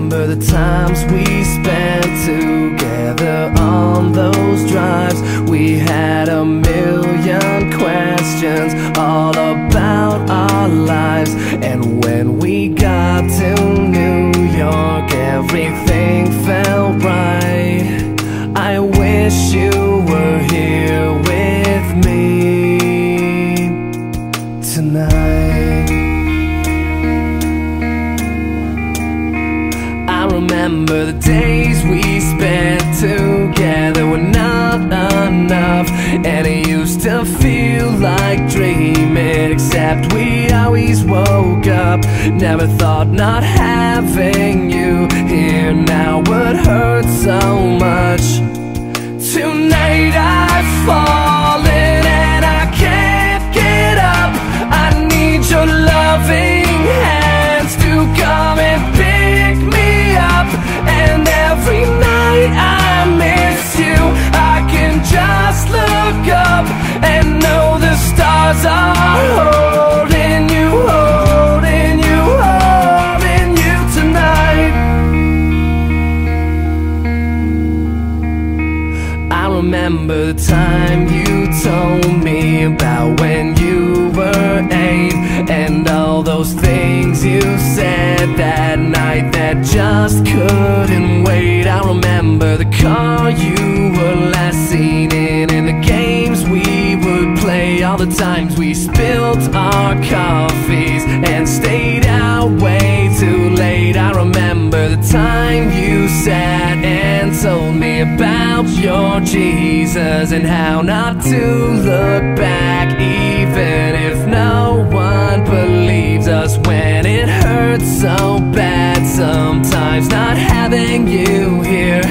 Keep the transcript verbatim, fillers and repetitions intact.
remember the times we spent together on those drives. We had a million questions all about our lives. And when we got to New York, everything felt right. I wish you were here with me tonight. I remember the days we spent together were not enough, and it used to feel like dreaming, except we always woke up. Never thought not having you here now would hurt so much. Tonight I've fallen and I can't get up. I need your loving hands to come and pick me up. And every night I miss you, I can just look up and know the stars are holding you, holding you, holding you tonight. I remember the time you told me about when you were eight, and all those things you said that night that just couldn't wait. I remember the car you were last seen in, and the games we would play, all the times we spilled our coffees and stayed out way too late. I remember the time you sat and told me about your Jesus and how not to look back, even if no one believes us when it hurts so bad. Sometimes not having you here